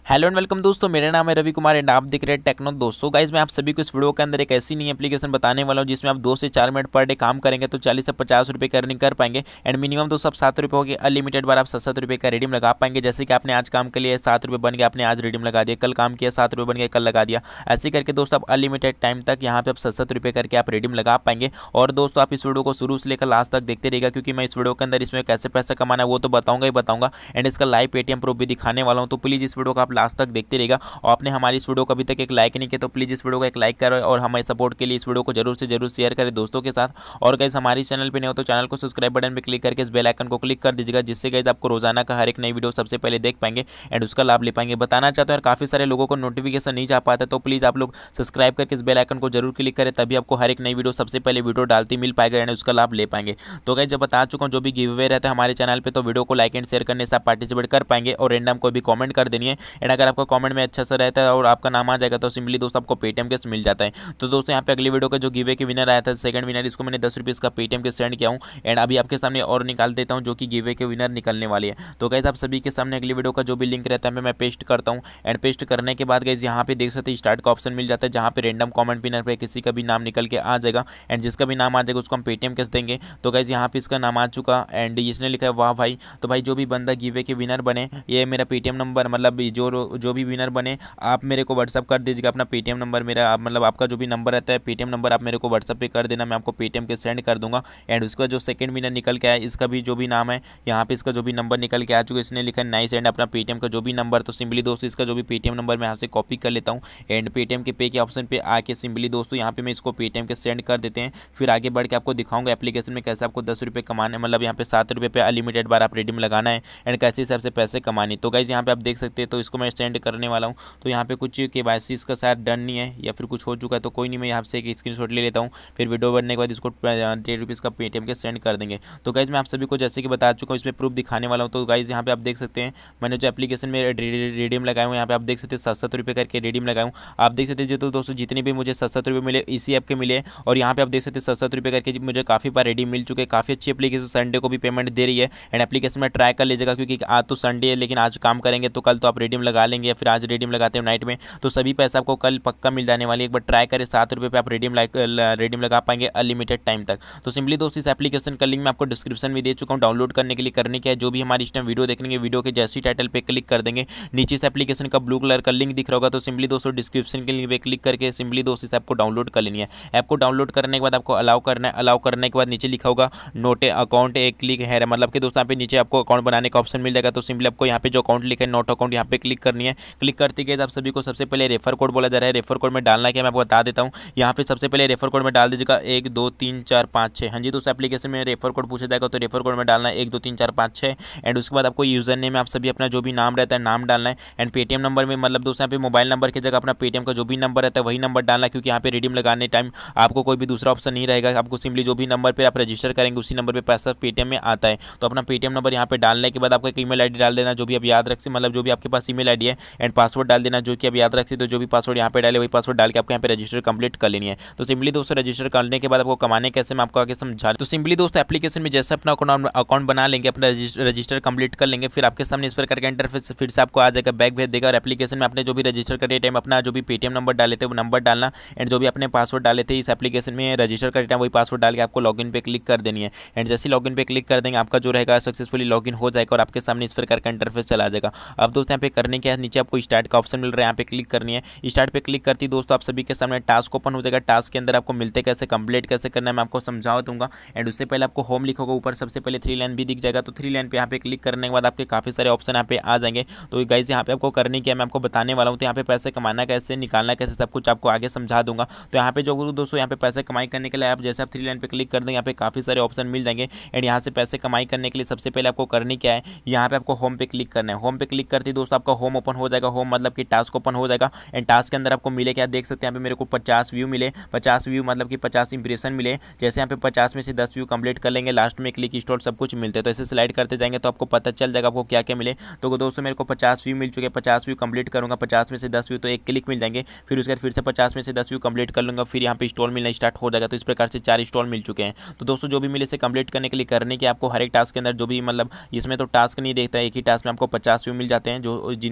Hello and welcome दोस्तों, मेरा नाम है रवि कुमार एंड आप देख रहे हैं टेक्नो। दोस्तों गाइज, मैं आप सभी को इस वीडियो के अंदर एक ऐसी नई एप्लीकेशन बताने वाला हूं जिसमें आप 2 से 4 मिनट पर डे काम करेंगे तो 40 से 50 रुपये की अर्निंग कर पाएंगे। एंड मिनिमम दोस्तों आप 7 रुपये होगी, अनलिमिटेड बार आप 7 रुपये का रिडीम लगा पाएंगे। जैसे कि आपने आज काम के लिए 7 रुपये बन गया, आपने आज रिडीम लगा दिया, कल काम किया 7 रुपये बन गया, कल लगा दिया। ऐसे करके दोस्तों आप अनलिमिटेड टाइम तक यहाँ पे आप 7 रुपये करके आप रिडीम लगा पाएंगे। और दोस्तों आप इस वीडियो को शुरू से लेकर लास्ट तक देखते रहिएगा, क्योंकि मैं इस वीडियो के अंदर इसमें कैसे पैसा कमाना है वो तो बताऊंगा ही बताऊंगा, एंड इसका लाइव पेटीएम प्रूफ भी दिखाने वाला हूँ। तो प्लीज़ इस वीडियो को आप लास्ट तक देखते रहिएगा। और आपने हमारी इस वीडियो को अभी तक एक लाइक नहीं किया तो प्लीज़ इस वीडियो को एक लाइक करें और हमारे सपोर्ट के लिए इस वीडियो को जरूर से जरूर शेयर करें दोस्तों के साथ। और गाइस हमारे चैनल पे नहीं हो तो चैनल को सब्सक्राइब बटन पे क्लिक करके इस बेल आइकन को क्लिक कर दीजिएगा, जिससे गाइस आपको रोजाना का हर एक नई वीडियो सबसे पहले देख पाएंगे एंड उसका लाभ ले पाएंगे। बताना चाहते हैं, और काफ़ी सारे लोगों को नोटिफिकेशन नहीं जा पाता, तो प्लीज़ आप लोग सब्सक्राइब करके इस बेल आइकन को जरूर क्लिक करें, तभी आपको हर एक नई वीडियो सबसे पहले वीडियो डालती मिल पाएगा एंड उसका लाभ ले पाएंगे। तो गाइस जब बता चुका हूँ जो भी गिव अवे रहता है हमारे चैनल पर, तो वीडियो को लाइक एंड शेयर करने से आप पार्टिसिपेट कर पाएंगे और रैंडम को भी कॉमेंट कर देनी है। एंड अगर आपका कॉमेंट में अच्छा सा रहता है और आपका नाम आ जाएगा तो सिंपली दोस्तों आपको पेटीएम कैश मिल जाता है। तो दोस्तों यहाँ पे अगली वीडियो का जो गिवे के विनर आया था, सेकंड विनर, इसको मैंने 10 रुपये का पेटीएम के सेंड किया हूँ। एंड अभी आपके सामने और निकाल देता हूँ जो कि गिवे के विनर निकलने वाली है। तो गाइस आप सभी के सामने अगली वीडियो का जो भी लिंक रहता है मैं पेस्ट करता हूँ। एंड पेस्ट करने के बाद गाइस यहाँ पे देख सकते हैं स्टार्ट का ऑप्शन मिल जाता है, जहाँ पे रैंडम कॉमेंट विनर पे किसी का भी नाम निकल के आ जाएगा। एंड जिसका भी नाम आ जाएगा उसको हम पेटीएम कैश देंगे। तो गाइस यहाँ पे इसका नाम आ चुका एंड इसने लिखा है वाह भाई। तो भाई जो भी बंदा गिवे के विनर बने, ये मेरा पेटीएम नंबर, मतलब जो भी विनर बने आप मेरे को व्हाट्सअप कर दीजिएगा अपना पेटीएम नंबर। मेरा मतलब आपका जो भी नंबर रहता है पेटीएम नंबर आप मेरे को व्हाट्सअप पे कर देना, मैं आपको पेटीएम के सेंड कर दूंगा। एंड उसका जो सेकंड विनर निकल के आया, इसका भी जो भी नाम है यहाँ पे, इसका जो भी नंबर निकल के आ चुका है, इसने लिखा है नाइस एंड अपना पेटीएम का जो भी नंबर। तो सिंपली दोस्तों इसका जो भी पेटीएम नंबर मैं यहाँ से कॉपी कर लेता हूँ एंड पेटीएम के पे के ऑप्शन पे आके सिंपली दोस्तों यहाँ पे मैं इसको पेटीएम के सेंड कर देते हैं। फिर आगे बढ़ के आपको दिखाऊंगा एप्लीकेशन में कैसे आपको 10 रुपये कमाने, मतलब यहाँ पे 7 रुपये पे अनलिमिटेड बार आप रिडीम लगाना है एंड कैसे हिसाब से पैसे कमाने। तो गाइज यहाँ पे आप देख सकते हैं, तो इसको मैं सेंड करने वाला हूँ। तो यहाँ पे कुछ केवाईसी इसका शायद डन नहीं है या फिर कुछ हो चुका है, तो कोई नहीं, मैं यहाँ से एक स्क्रीनशॉट ले लेता हूँ। फिर वीडियो बनने के बाद इसको 10 रुपीज़ का पेटीएम के सेंड कर देंगे। तो गाइज मैं आप सभी को जैसे कि बता चुका हूँ, इसमें प्रूफ दिखाने वाला हूँ। तो गाइज यहाँ पे आप देख सकते हैं मैंने जो एप्लीकेशन में रिडीम लगाया हूँ, यहाँ पे आप देख सकते हैं 7 रुपये करके रिडीम लगाया हूँ। आप देख सकते हैं जो दोस्तों जितने भी मुझे 7 रुपये मिले इसी ऐप के मिले, और यहाँ पे आप देख सकते हैं 7 रुपये करके मुझे काफ़ी बार रिडीम मिल चुके हैं। काफ़ी अच्छी एप्लीकेशन, संडे को भी पेमेंट दे रही है एंड एप्लीकेशन में ट्राई कर लीजिएगा, क्योंकि आज तो संडे है लेकिन आज काम करेंगे तो कल तो आप रिडीम लगा लेंगे, या फिर आज रिडीम लगाते हैं नाइट में तो सभी पैसा आपको कल पक्का मिल जाने वाली है। एक बार ट्राई करें, 7 रुपये पे आप रिडीम लगा पाएंगे अनलिमिटेड टाइम तक। तो सिंपली दोस्तों इस एप्लीकेशन का लिंक मैं आपको डिस्क्रिप्शन में दे चुका हूँ। डाउनलोड करने के लिए करने क्या है, जो भी हमारी इस टाइम वीडियो देखेंगे वीडियो के जैसी टाइटल पे क्लिक कर देंगे, नीचे इस एप्लीकेशन का ब्लू कलर का लिंक दिख रहा होगा, तो सिंपली दोस्तों डिस्क्रिप्शन के लिंक पे क्लिक करके सिंपली दोस्तों इस ऐप को डाउनलोड कर लेनी है। ऐप को डाउनलोड करने के बाद आपको अलाउ करना है। अलाउ करने के बाद नीचे लिखा होगा नोट अकाउंट एक क्लिक है, मतलब कि दोस्तों यहाँ पे नीचे आपको अकाउंट बनाने का ऑप्शन मिल जाएगा। तो सिंपली आपको यहाँ पे जो अकाउंट लिखा है नोट अकाउंट, यहाँ पे क्लिक करनी है। क्लिक करते गए आप सभी को सबसे पहले रेफर कोड बोला जा रहा है, रेफर कोड में डालना है, मैं आपको बता देता हूँ। यहाँ पे सबसे पहले रेफर कोड में डाल दीजिएगा 1 2 3 4 5 6। हाँ जी दोस्तों, एप्लीकेशन में रेफर कोड पूछा जाएगा तो रेफर कोड में डालना है 1 2 3 4 5 6। एंड उसके बाद आपको यूजर नेम में आप सभी अपना जो भी नाम रहता है नाम डालना है। एंड पेटीएम नंबर में, मतलब दोस्तों यहाँ पे मोबाइल नंबर की जगह अपना पेटीएम का जो भी नंबर रहता है वही नंबर डालना है, क्योंकि यहाँ पे रिडीम लगाने टाइम आपको कोई भी दूसरा ऑप्शन नहीं रहेगा। आपको सिंपली जो भी नंबर पर आप रजिस्टर करेंगे उसी नंबर पर पैसा पेटीएम में आता है। तो अपना पेटीएम नंबर यहाँ पे डालने के बाद आपको एक ईमेल आईडी डाल देना जो भी आप याद रख, मतलब जो भी आपके पास ईमेल आईडी है, एंड पासवर्ड डाल देना जो कि आप याद रख सकते। तो जो भी पासवर्ड यहाँ पे डाले वही पासवर्ड डाल के आपको यहाँ पे रजिस्टर कंप्लीट कर लेनी है। तो सिंपली दोस्तों रजिस्टर करने के बाद आपको कमाने कैसे मैं आपको आगे समझा। तो सिंपली दोस्तों एप्लीकेशन में जैसे अपना अकाउंट बना लेंगे, अपना रजिस्टर कंप्लीट कर लेंगे, फिर आपके सामने इस पर करके इंटरफेस फिर से आपको आ जाएगा, बैक भेज देगा। और एप्लीकेशन में आपने जो भी रजिस्टर करे टाइम अपना जो भी पेटीएम नंबर डाले थे वो नंबर डालना, एंड जो भी अपने पासवर्ड डाले थे इस एप्लीकेशन में रजिस्टर करे टाइम वही पासवर्ड डाल के आपको लॉगिन पे क्लिक कर देनी है। एंड जैसे लॉगिन पे क्लिक कर देंगे आपका जो रहेगा सक्सेसफुली लॉगिन हो जाएगा और आपके सामने इस प्रकार का इंटरफेस चला जाएगा। अब दोस्तों यहाँ पे करने के नीचे आपको स्टार्ट का ऑप्शन मिल रहा है, यहाँ पे क्लिक करनी है। स्टार्ट पे क्लिक करती दोस्तों आप सभी के सामने टास्क ओपन हो जाएगा। टास्क के अंदर आपको मिलते कैसे, कंप्लीट कैसे करना है मैं आपको समझा दूंगा। एंड उससे पहले आपको होम लिखोगा, ऊपर सबसे पहले 3 लाइन भी दिख जाएगा। तो 3 लाइन पे यहाँ पे क्लिक करने के बाद आपके काफी सारे ऑप्शन यहाँ पे आ जाएंगे। तो गाइस यहाँ पे आपको करने क्या मैं आपको बताने वाला हूँ। तो यहाँ पे पैसे कमाना कैसे, निकालना कैसे, सब कुछ आपको आगे समझा दूंगा। तो यहाँ पे जो दोस्तों यहाँ पे पैसे कमाई करने के लिए आप जैसे आप 3 लाइन पे क्लिक कर देंगे, यहाँ पे काफी सारे ऑप्शन मिल जाएंगे। एंड यहाँ से पैसे कमाई करने के लिए सबसे पहले आपको करनी क्या है, यहाँ पे आपको होम पे क्लिक करना है। होम पे क्लिक करते ही दोस्तों आपका होम ओपन हो जाएगा। होम मतलब कि टास्क ओपन हो जाएगा। एंड टास्क के अंदर आपको मिले क्या देख सकते हैं, यहाँ पे मेरे को 50 व्यू मिले। 50 व्यू मतलब कि 50 इंप्रेशन मिले। जैसे यहाँ पे 50 में से 10 व्यू कंप्लीट कर लेंगे, लास्ट में क्लिक इंस्टॉल सब कुछ मिलते हैं। तो ऐसे स्लाइड करते जाएंगे तो आपको पता चल जाएगा आपको क्या क्या मिले। तो दोस्तों मेरे को 50 व्यू मिल चुके हैं, 50 व्यू कंप्लीट करूँगा, 50 में से 10 व्यू तो एक क्लिक मिल जाएंगे। फिर उसके बाद फिर से 50 में से 10 व्यू कंप्लीट कर लूँगा, फिर यहाँ पे स्टॉल मिलना स्टार्ट हो जाएगा। तो इस प्रकार से 4 स्टॉल मिल चुके हैं। तो दोस्तों जो भी मिले से कंप्लीट करने के लिए करने के आपको हर एक टास्क के अंदर जो भी, मतलब इसमें तो टास्क नहीं देखता है, एक ही टास्क में आपको 50 व्यू मिल जाते हैं। जो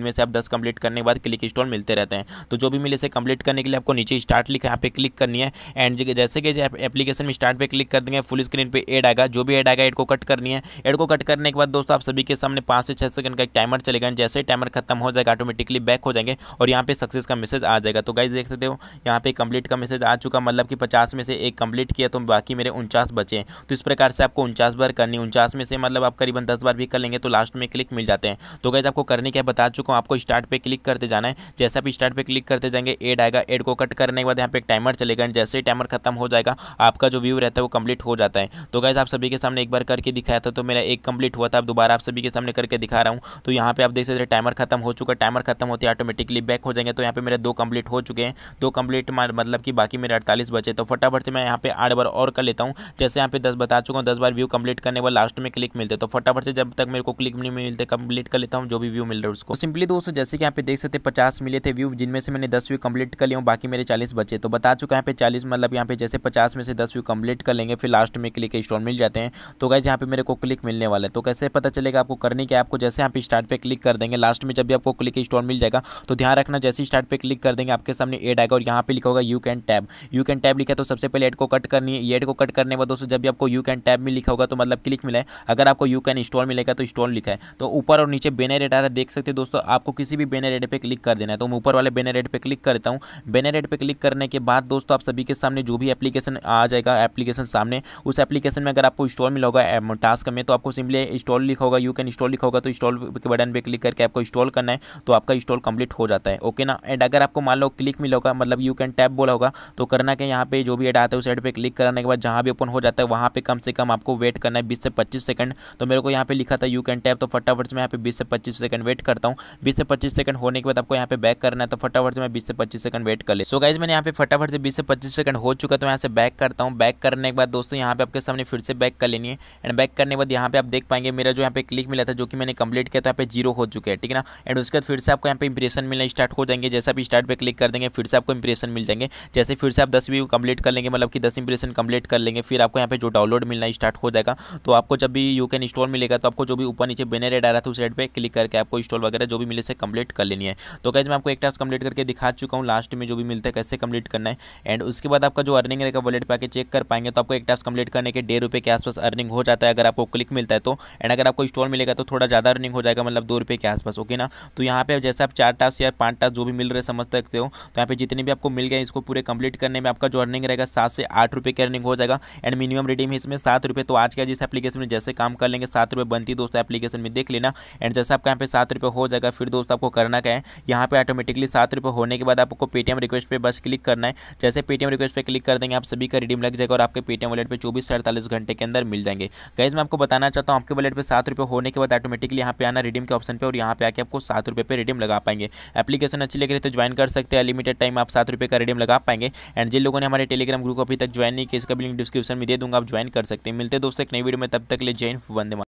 जिनमें से आप 10 कंप्लीट करने के बाद क्लिक इंस्टॉल मिलते रहते हैं। तो जो भी मिले से कंप्लीट करने के लिए आपको नीचे स्टार्ट लिखा है, यहाँ पे क्लिक करनी है। एंड जैसे कि एप्लीकेशन में स्टार्ट पे क्लिक कर देंगे, फुल स्क्रीन पे ऐड आएगा, जो भी ऐड आएगा ऐड को कट करनी है। ऐड को कट करने के बाद दोस्तों आप सभी के सामने 5 से 6 सेकंड का एक टाइमर चलेगा। जैसे ही टाइमर खत्म हो जाएगा ऑटोमेटिकली बैक हो जाएंगे और यहाँ पे सक्सेस का मैसेज आ जाएगा। तो गाइस देख सकते हो यहाँ पे कंप्लीट का मैसेज आ चुका, मतलब कि 50 में से एक कंप्लीट किया तो बाकी मेरे 49 बचे हैं। तो इस प्रकार से आपको 49 बार करनी, 49 में से मतलब आप करीबन 10 बार भी कर लेंगे तो लास्ट में क्लिक मिल जाते हैं। तो गाइस आपको करने क्या बता चुका हूँ, आपको स्टार्ट पे क्लिक करते जाना है। जैसे आप स्टार्ट पे क्लिक करते जाएंगे ऐड आएगा, ऐड को कट करने के बाद यहाँ पे एक टाइमर चलेगा। जैसे ही टाइमर खत्म हो जाएगा आपका जो व्यू रहता है वो कंप्लीट हो जाता है। तो गाइस आप सभी के सामने एक बार करके दिखाया था तो मेरा एक कंप्लीट हुआ था, अब दोबारा आप सभी के सामने करके दिखा रहा हूँ। तो यहाँ पे आप देख सकते हैं टाइमर खत्म हो चुका है, टाइमर खत्म होते ऑटोमेटिकली बैक हो जाएंगे। तो यहाँ पे मेरे 2 कंप्लीट हो चुके हैं, 2 कंप्लीट मतलब कि बाकी मेरे 48 बचे। तो फटाफट से मैं यहाँ पे 8 बार और कर लेता हूँ। जैसे यहाँ पे 10 बता चुका हूँ, 10 बार व्यू कंप्लीट करने के बाद लास्ट में क्लिक मिलते, तो फटाफट से जब तक मेरे को क्लिक नहीं मिलते कंप्लीट कर लेता हूँ जो भी व्यू मिल रहा है उसको। सिंपली दोस्तों जैसे कि यहाँ पे देख सकते 50 मिले थे व्यू, जिनमें से मैंने 10 व्यू कंप्लीट कर लिया हूँ, बाकी मेरे 40 बचे। तो बता चुका यहाँ पे 40 मतलब यहाँ पे जैसे 50 में से 10 व्यू कंप्लीट कर लेंगे फिर लास्ट में क्लिक इंस्टॉल मिल जाते हैं। तो गाइस यहाँ पे मेरे को क्लिक मिलने वाला है। तो कैसे पता चलेगा आपको करनी क्या है, आपको जैसे यहाँ पे स्टार्ट पे क्लिक कर देंगे लास्ट में जब भी आपको क्लिक इंस्टॉल मिल जाएगा तो ध्यान रखना जैसे स्टार्ट पे क्लिक कर देंगे आपके सामने ऐड आएगा और यहाँ पे लिखा होगा you can tab. You can tab लिखा है तो सबसे पहले ऐड को कट करनी है। ऐड को कट करने के बाद दोस्तों जब भी आपको यू कैन टैब में लिखा होगा तो मतलब क्लिक मिला है, अगर आपको यू कैन इंस्टॉल मिलेगा तो इंस्टॉल लिखा है। तो ऊपर और नीचे बैनर ऐड आ रहा है देख सकते हैं दोस्तों, आपको किसी भी बैनर ऐड पे क्लिक कर देना है। तो मैं ऊपर वाले बैनर ऐड पे क्लिक करता हूँ। बैनर ऐड पे क्लिक करने के बाद दोस्तों आप सभी के सामने जो भी एप्लीकेशन आ जाएगा एप्लीकेशन सामने, उस एप्लीकेशन में अगर आपको इंस्टॉल मिला होगा टास्क में तो आपको सिंपली इंस्टॉल लिखा होगा, यू कैन इंस्टॉल लिखा होगा तो इंस्टॉल के बटन पे क्लिक करके आपको इंस्टॉल करना है तो आपका इंस्टॉल कंप्लीट हो जाता है। ओके ना। एंड अगर आपको मान लो क्लिक मिला होगा मतलब यू कैन टैब बोला होगा तो करना कि यहाँ पे जो भी ऐड आता है उस ऐड पे क्लिक करने के बाद जहाँ भी ओपन हो जाता है वहाँ पे कम से कम आपको वेट करना है 20 से 25 सेकंड। तो मेरे को यहाँ पे लिखा था यू कैन टैब, तो फटाफट से मैं यहाँ पे 20 से 25 सेकंड वेट करता हूँ। 20 से 25 सेकंड होने के बाद आपको यहाँ पे बैक करना है तो फटाफट से मैं 20 से 25 सेकंड वेट कर ले। सो गाइस मैंने यहाँ पे फटाफट से 20 से 25 सेकंड हो चुका तो यहाँ से बैक करता हूँ। बैक करने के बाद दोस्तों यहाँ पे आपके सामने फिर से बैक कर लेनी है। एंड बैक करने के बाद यहाँ पे आप देख पाएंगे मेरा जो यहाँ पे क्लिक मिला था जो कि मैंने कंप्लीट किया था यहाँ पे 0 हो चुके हैं, ठीक है ना। एंड उसके बाद फिर से आपको यहाँ पे इंप्रेशन मिलना स्टार्ट हो जाएंगे। जैसे आप स्टार्ट पे क्लिक कर देंगे फिर से आपको इंप्रेशन मिल जाएंगे। जैसे फिर से आप 10 व्यू कंप्लीट कर लेंगे मतलब कि 10 इंप्रेशन कंप्लीट कर लेंगे फिर आपको यहाँ पे जो डाउनलोड मिलना स्टार्ट हो जाएगा। तो आपको जब भी यू कैन इंस्टॉल मिलेगा तो आपको जो भी ऊपर नीचे बैनर ऐड आ रहा था उस ऐड पे क्लिक करके आपको इंस्टॉल वगैरह जो भी मिले से कंप्लीट कर लेनी है। तो गाइस मैं आपको एक टास्क कंप्लीट करके दिखा चुका हूँ, लास्ट में जो भी मिलता है कैसे कंप्लीट करना है। एंड उसके बाद आपका जो अर्निंग रहेगा वॉलेट पे आके चेक कर पाएंगे तो आपको एक टास्क कंप्लीट करने के 1.5 रुपये के आसपास अर्निंग हो जाता है अगर आपको क्लिक मिलता है तो। एंड अगर आपको इंस्टॉल मिलेगा तो थोड़ा ज़्यादा अर्निंग हो जाएगा मतलब 2 रुपये के आसपास। ओके ना। तो यहाँ पे जैसे आप 4 टास्क या 5 टास्क जो भी मिल रहे समझ सकते हो तो यहाँ पे जितने भी आपको मिल गए इसको पूरे कंप्लीट करने में आपका जो अर्निंग रहेगा 7 से 8 रुपये की अर्निंग हो जाएगा। एंड मिनिमम रिडीम है इसमें 7 रुपये। तो आज का जिस एप्लीकेशन में जैसे काम कर लेंगे 7 रुपये बनती दोस्तों एप्लीकेशन में देख लेना। एंड जैसे आपका यहाँ पे 7 रुपये हो जाएगा फिर दोस्तों आपको करना क्या है, यहाँ पे ऑटोमेटिकली 7 रुपये होने के बाद आपको पेटीएम रिक्वेस्ट पे बस क्लिक करना है। जैसे पेटीएम रिक्वेस्ट पे क्लिक कर देंगे आप सभी का रिडीम लग जाएगा और आपके पेटीएम वॉलेट पे 24 से 48 घंटे के अंदर मिल जाएंगे। गाइस मैं आपको बताना चाहता हूँ आपके वॉलेट पे 7 रुपये होने के बाद ऑटोमेटिकली यहाँ पे आना रिडीम के ऑप्शन पे और यहाँ पे आके आपको 7 रुपये पे रिडीम लगा पाएंगे। एप्लीकेशन अच्छी लग रही तो ज्वाइन कर सकते हैं, लिमिटेड टाइम आप 7 रुपये का रिडीम लगा पाएंगे। एंड जिन लोगों ने हमारे टेलीग्राम ग्रुप को अभी तक ज्वाइन नहीं किया इसका भी लिंक डिस्क्रिप्शन में दे दूंगा, आप ज्वाइन कर सकते हैं। मिलते हैं दोस्तों एक नई वीडियो में, तब तक ले जय हिंद, वंदे मातरम।